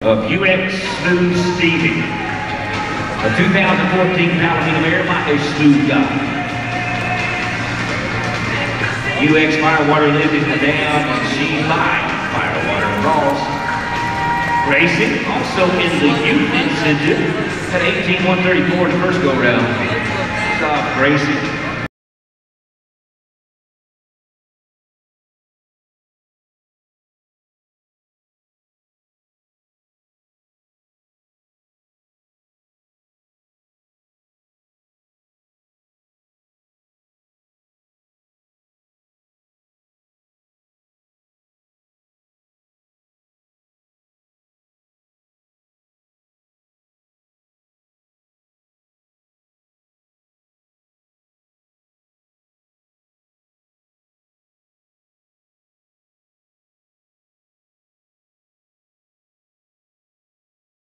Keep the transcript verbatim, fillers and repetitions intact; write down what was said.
Of U X Smooth Stevi. A two thousand fourteen Palomino mare by a smooth guy. U X Firewater Liz is the down, and she's by Firewater Ross. Gracie, also in the youth incentive, at eighteen one thirty-four in the first go round. Good job, Gracie.